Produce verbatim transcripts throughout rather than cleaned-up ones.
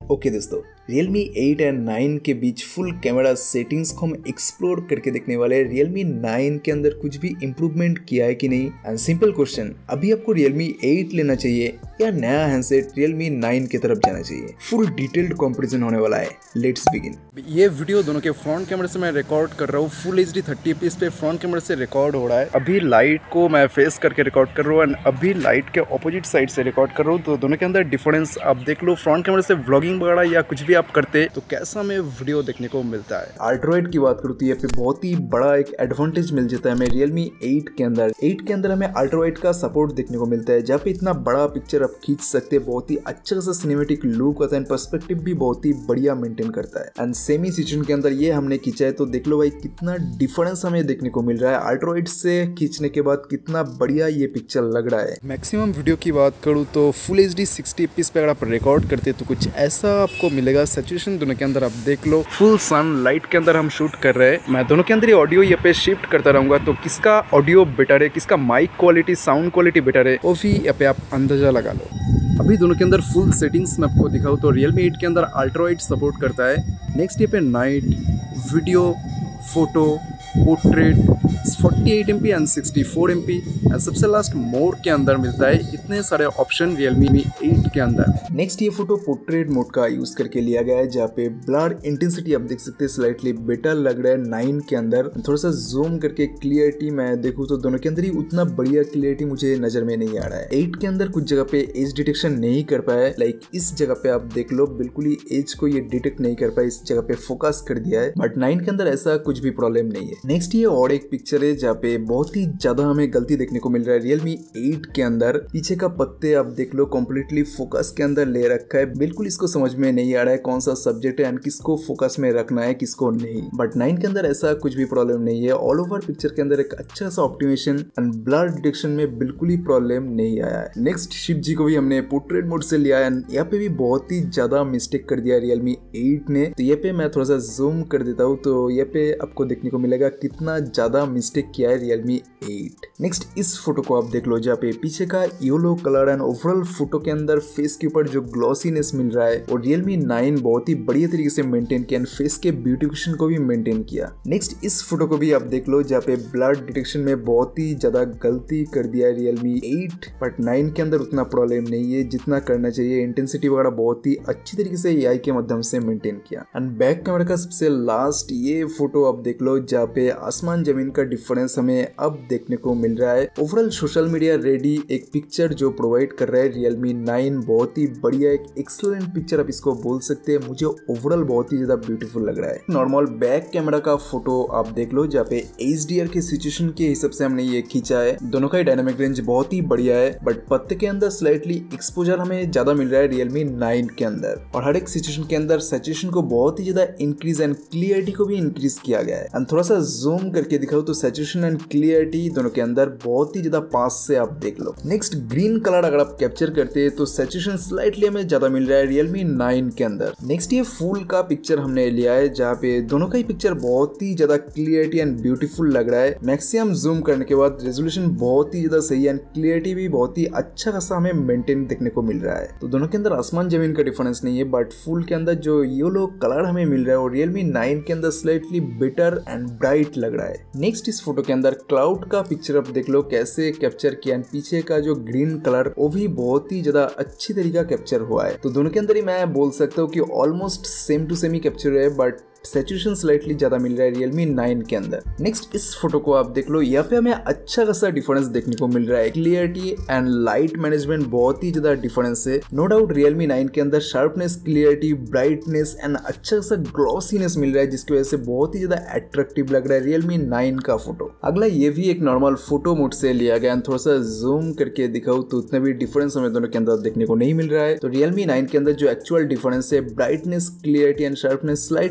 Okay दोस्तों, Realme eight and nine के बीच full camera settings को हम एक्सप्लोर करके देखने वाले हैं। Realme नाइन के अंदर कुछ भी इंप्रूवमेंट किया है कि नहीं। एंड सिंपल क्वेश्चन, अभी आपको Realme एट लेना चाहिए या नया हैंडसेट Realme नाइन की तरफ जाना चाहिए? फुल डिटेल्ड कंपैरिजन होने वाला है। Let's begin. ये वीडियो दोनों के फ्रंट कैमरे से मैं रिकॉर्ड कर रहा हूँ। Full H D thirty P पे फ्रंट कैमरे से रिकॉर्ड हो रहा है। अभी लाइट को मैं फेस करके रिकॉर्ड कर रहा हूँ एंड अभी लाइट के ऑपोजिट साइड से रिकॉर्ड कर रहा हूँ। तो दोनों के अंदर डिफरेंस आप देख लो। फ्रंट कैमरे से व्लॉगिंग वगैरह या कुछ भी आप करते तो कैसा हमें वीडियो देखने को मिलता है। अल्ट्रावाइड की बात करूँ तो यहाँ पे बहुत ही बड़ा एक एडवांटेज मिल जाता है हमें Realme एट के अंदर। एट के अंदर हमें अल्ट्रावाइड का सपोर्ट देखने को मिलता है, जहाँ पे इतना बड़ा पिक्चर आप खींच सकते हैं। बहुत ही अच्छा सा सिनेमेटिक लुक आता है, पर्सपेक्टिव भी बहुत ही बढ़िया मेंटेन करता है। एंड सेमी सिचुएशन के अंदर ये हमने खींचा है तो देख लो भाई कितना डिफरेंस हमें देखने को मिल रहा है। अल्ट्रावाइड से खींचने के बाद कितना बढ़िया ये पिक्चर लग रहा है। मैक्सिमम वीडियो की बात करूँ तो full H D sixty FPS पे अगर आप रिकॉर्ड करते तो कुछ ऐसा आपको मिलेगा। सैचुरेशन दोनों के अंदर आप देख लो, फुल सन लाइट के अंदर हम शूट कर रहे हैं। मैं दोनों के अंदर ये ऑडियो ये पे शिफ्ट करता रहूंगा तो किसका ऑडियो बेटर है, किसका mic quality sound quality better है, वो भी यहाँ पे आप अंदाजा लगा लो। अभी दोनों के अंदर फुल सेटिंग्स मैं आपको दिखाऊँ तो Realme एट के अंदर अल्ट्रावाइड सपोर्ट करता है। नेक्स्ट ये पे night, video, photo, portrait, forty eight M P and sixty four M P and सबसे लास्ट मोड के अंदर मिलता है। इतने सारे ऑप्शन Realme एट के अंदर। नेक्स्ट ये फोटो पोर्ट्रेट मोड का यूज करके लिया गया है, जहाँ पे ब्लर इंटेंसिटी आप देख सकते हैं स्लाइटली बेटर लग रहा है नाइन के अंदर। थोड़ा सा जूम करके क्लियरिटी मैं देखूँ तो दोनों के अंदर ही उतना बढ़िया क्लियरिटी मुझे नजर में नहीं आ रहा है। एट के अंदर कुछ जगह पे एज डिटेक्शन नहीं कर पाया, लाइक इस जगह पे आप देख लो बिल्कुल ही एज को ये डिटेक्ट नहीं कर पाया, इस जगह पे फोकस कर दिया है। बट नाइन के अंदर ऐसा कुछ भी प्रॉब्लम नहीं है। नेक्स्ट ये और एक पिक्चर है जहाँ पे बहुत ही ज्यादा हमें गलती देखने को मिल रहा है। Realme एट के अंदर पीछे का पत्ते आप देख लो कम्प्लीटली फोकस के अंदर ले रखा है। बिल्कुल इसको समझ में नहीं आ रहा है कौन सा सब्जेक्ट है एंड किसको फोकस में रखना है किसको नहीं। बट नाइन के अंदर ऐसा कुछ भी प्रॉब्लम नहीं है। ऑल ओवर पिक्चर के अंदर एक अच्छा सा ऑप्टिमाइजेशन एंड ब्लर डिटेक्शन में बिल्कुल ही प्रॉब्लम नहीं आया है। नेक्स्ट शिव जी को भी हमने पोर्ट्रेट मोड से लिया है। यहाँ पे भी बहुत ही ज्यादा मिस्टेक कर दिया Realme एट ने। तो ये पे मैं थोड़ा सा जूम कर देता हूँ तो ये पे आपको देखने को मिलेगा कितना ज्यादा मिस्टेक किया है Realme एट। नेक्स्ट इस फोटो को आप देख लो, जहाँ पे पीछे का yellow colour and overall photo के अंदर फेस के ऊपर जो ग्लॉसीनेस मिल रहा है और Realme नाइन बहुत ही बढ़िया तरीके से मेंटेन किया एंड फेस के ब्यूटिफिकेशन को भी मेंटेन किया। नेक्स्ट इस फोटो को भी आप देख लो, जहाँ पे ब्लड डिटेक्शन में बहुत ही ज्यादा गलती कर दिया है Realme एट। बट नाइन के अंदर उतना प्रॉब्लम नहीं है जितना करना चाहिए। इंटेंसिटी वगैरह बहुत ही अच्छी तरीके से एआई के माध्यम से मेंटेन किया। एंड बैक कैमरा का सबसे लास्ट ये फोटो आप देख लो, जहाँ पे आसमान जमीन का डिफरेंस हमें अब देखने को मिल रहा है। ओवरऑल सोशल मीडिया रेडी एक पिक्चर जो प्रोवाइड कर रहा है Realme नाइन, बहुत ही बढ़िया एक एक्सीलेंट पिक्चर आप इसको बोल सकते हैं। मुझे ओवरऑल बहुत ही ज्यादा ब्यूटीफुल लग रहा है। नॉर्मल बैक कैमरा का फोटो आप देख लो, जहाँ पे एच डी आर के सिचुएशन के हिसाब से हमने ये खींचा है। दोनों का ही डायनामिक रेंज बहुत ही बढ़िया है, बट पत्ते के अंदर स्लाइटली एक्सपोजर हमें ज्यादा मिल रहा है Realme नाइन के अंदर। और हर एक सिचुएशन के अंदर सैचुरेशन को बहुत ही ज्यादा इंक्रीज एंड क्लियरिटी को भी इंक्रीज किया गया है। एंड थोड़ा सा जूम करके दिखाओ तो सैचुरेशन एंड क्लियरिटी दोनों के अंदर बहुत ही ज्यादा पास से आप देख लो। नेक्स्ट ग्रीन कलर अगर आप कैप्चर करते हैं तो सैचुरेशन स्लाइटली हमें ज्यादा मिल रहा है Realme नाइन के अंदर। नेक्स्ट ये फूल का पिक्चर हमने लिया है, जहाँ पे दोनों का ही पिक्चर बहुत ही ज्यादा क्लियरिटी एंड ब्यूटीफुल लग रहा है। मैक्सिमम जूम करने के बाद रेजोल्यूशन बहुत ही ज्यादा सही है एंड क्लियरिटी भी बहुत ही अच्छा खासा हमें मेंटेन देखने को मिल रहा है। तो दोनों के अंदर आसमान जमीन का डिफरेंस नहीं है, बट फूल के अंदर जो येलो कलर हमें मिल रहा है और Realme नाइन के अंदर स्लाइटली बेटर एंड ब्राइट लग रहा है। नेक्स्ट इस फोटो के अंदर क्लाउड का पिक्चर आप देख लो कैसे कैप्चर किया, पीछे का जो ग्रीन कलर वो भी बहुत ही ज्यादा अच्छी तरीका कैप्चर हुआ है। तो दोनों के अंदर ही मैं बोल सकता हूँ कि ऑलमोस्ट सेम टू सेम ही कैप्चर है, बट सैचुरेशन स्लाइटली ज्यादा मिल रहा है Realme नाइन के अंदर। नेक्स्ट इस फोटो को आप देख लो, यहाँ पे हमें अच्छा खासा डिफरेंस देखने को मिल रहा है। क्लियरिटी एंड लाइट मैनेजमेंट बहुत ही ज्यादा डिफरेंस है। नो डाउट Realme नाइन के अंदर शार्पनेस, क्लियरिटी, ब्राइटनेस एंड अच्छा खासा ग्लॉसीनेस मिल रहा है, जिसकी वजह से बहुत ही ज्यादा अट्रैक्टिव लग रहा है Realme नाइन का फोटो। अगला ये भी एक नॉर्मल फोटो मोड से लिया गया। थोड़ा सा जूम करके दिखाऊं तो उतना भी डिफरेंस हमें दोनों के अंदर देखने को नहीं मिल रहा है। तो Realme नाइन के अंदर जो एक्चुअल डिफरेंस है brightness, clarity and sharpness slightly हमें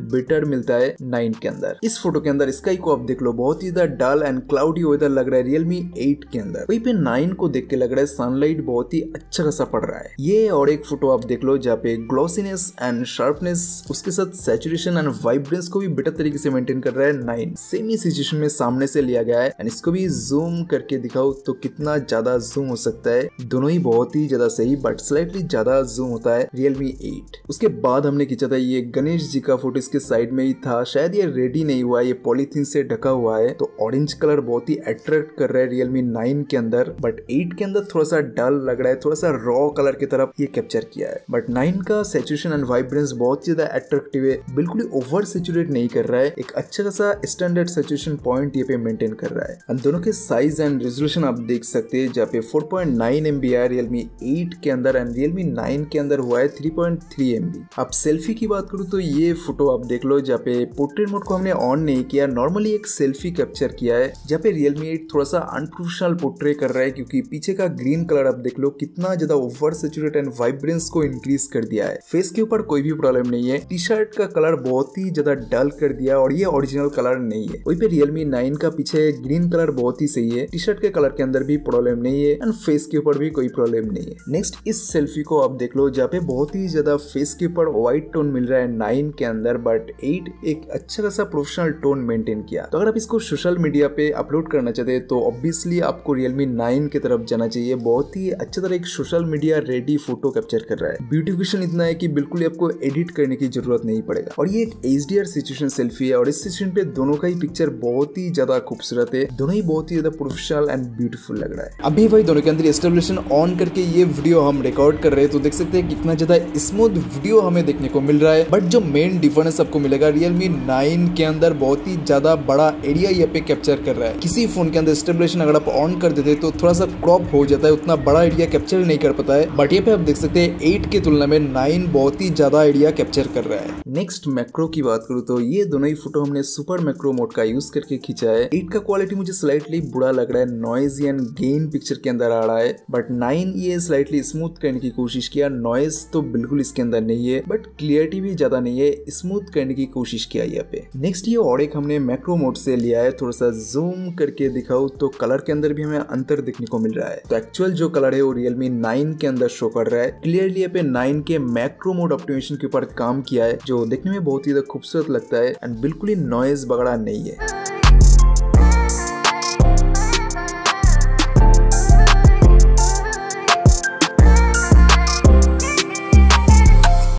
बेटर मिलता है नाइन के अंदर। इस फोटो के अंदर स्काई को आप देख लो, बहुत ही ज्यादा डल एंड क्लाउडी वेदर लग रहा है रियलमी एट के अंदर। वहीं पे नाइन को देख के लग रहा है सनलाइट बहुत ही अच्छा खासा पड़ रहा है। ये और एक फोटो आप देख लो जहाँ पे ग्लॉसीनेस एंड शार्पनेस उसके साथ सैचुरेशन एंड वाइब्रेंस को भी बेटर तरीके से मेंटेन कर रहा है नाइन। सेम ही सिचुएशन में सामने से लिया गया है एंड इसको भी जूम करके दिखाओ तो कितना ज्यादा जूम हो सकता है। दोनों ही बहुत ही ज्यादा सही, बट स्लाइटली ज्यादा जूम होता है रियलमी एट। उसके बाद हमने खींचा था ये गणेश जी का फोटो, इसके साइड में ही था, शायद ये रेडी नहीं हुआ, ये पॉलीथीन से ढका हुआ है। तो ऑरेंज कलर बहुत ही अट्रैक्ट कर रहा है रियलमी नाइन के अंदर, बट एट के अंदर थोड़ा सा डल लग रहा है, थोड़ा सा रॉ कलर की तरफ ये कैप्चर किया है। बट नाइन का सैचुरेशन एंड वाइब्रेंस बहुत ज्यादा अट्रैक्टिव है, बिल्कुल ओवर सैचुरेट नहीं कर रहा है, एक अच्छा खासा स्टैंडर्ड सैचुरेशन पॉइंट ये पे मेंटेन कर रहा है। एंड दोनों के साइज एंड रेजोल्यूशन आप देख सकते हैं, जहाँ पे four point nine M B है रियलमी एट के अंदर एंड रियलमी नाइन के अंदर हुआ है three point three M B. अब सेल्फी की बात करूँ तो ये फोटो आप देख लो, जहाँ पे पोर्ट्रेट मोड को हमने ऑन नहीं किया, नॉर्मली एक सेल्फी कैप्चर किया है, जहाँ पे रियलमी एट थोड़ा सा अनप्रोफेशनल पोर्ट्रेट कर रहा है, क्योंकि पीछे का ग्रीन कलर आप देख लो कितना ज्यादा ओवर सैचुरेट एंड वाइब्रेंस को इंक्रीज कर दिया है। फेस के ऊपर कोई भी प्रॉब्लम नहीं है, टी शर्ट का कलर बहुत ही ज्यादा डल कर दिया और ये ओरिजिनल कलर नहीं है। वहीं पे रियलमी नाइन का पीछे ग्रीन कलर बहुत ही सही है, टी शर्ट के कलर के अंदर भी प्रॉब्लम नहीं है एंड फेस के ऊपर भी कोई प्रॉब्लम नहीं है। नेक्स्ट इस सेल्फी को आप देख लो, जहाँ पे बहुत ही ज्यादा फेस के ऊपर व्हाइट टोन मिल रहा है नाइन के अंदर, बट एट एक अच्छा खासा प्रोफेशनल टोन मेंटेन किया। तो अगर आप इसको सोशल मीडिया पे अपलोड करना चाहते हैं तो ऑब्वियसली आपको रियलमी नाइन की तरफ जाना चाहिए। बहुत ही अच्छा तरह एक social media ready photo capture कर रहा है। ब्यूटिफिकेशन इतना है कि बिल्कुल आपको एडिट करने की जरूरत नहीं पड़ेगा। और ये एक H D R situation selfie है और इस सिचुएशन पे दोनों का ही पिक्चर बहुत ही ज्यादा खूबसूरत है, दोनों ही बहुत ही ज्यादा प्रोफेशनल एंड ब्यूटीफुल लग रहा है। अभी भाई दोनों के अंदर एस्टेब्लिशन ऑन करके ये वीडियो हम रिकॉर्ड कर रहे हैं, तो देख सकते हैं कितना ज्यादा स्मूथ वीडियो हमें देखने को मिल रहा है। बट जो मेन डिफरेंस आपको मिलेगा, रियलमी नाइन के अंदर बहुत ही ज्यादा बड़ा एरिया यहाँ पे कैप्चर कर रहा है। किसी फोन के अंदर स्टेबलेशन अगर आप ऑन कर देते तो थोड़ा सा क्रॉप हो जाता है, उतना बड़ा एरिया कैप्चर नहीं कर पाता है। बट ये पे आप देख सकते हैं एट की तुलना में नाइन बहुत ही ज्यादा एरिया कैप्चर कर रहा है। नेक्स्ट मैक्रो की बात करूँ तो ये दोनों ही फोटो हमने सुपर मैक्रो मोड का यूज करके खींचा है। एट का क्वालिटी मुझे स्लाइटली बुरा लग रहा है, नॉइज एंड गेन पिक्चर के अंदर आ रहा है, बट नाइन ये स्लाइटली स्मूथ करने की कोशिश किया। नॉइज तो बिल्कुल इसके अंदर नहीं है, बट क्लियरिटी भी ज्यादा नहीं है, स्मूथ करने की कोशिश किया यहाँ पे। नेक्स्ट ये और एक हमने मैक्रो मोड से लिया है, थोड़ा सा जूम करके दिखाओ तो कलर के अंदर भी हमें अंतर देखने को मिल रहा है। तो एक्चुअल जो कलर है वो रियलमी नाइन के अंदर शो कर रहा है। क्लियरली यहाँ पे नाइन के मैक्रो मोड ऑप्टिमाइजेशन के ऊपर काम किया है, जो देखने में बहुत ही खूबसूरत लगता है एंड बिल्कुल ही नॉइज वगैरह नहीं है।